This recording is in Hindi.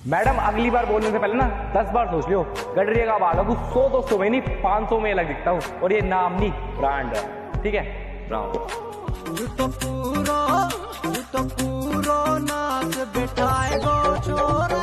मैडम अगली बार बोलने से पहले ना 10 बार सोच लियो। गडरिया का बाल हूँ 100-200 में नहीं 500 में अलग दिखता हूँ, और ये नाम नहीं ब्रांड है, ठीक है। तू तो पूरा नाच बैठाएगो छोरा।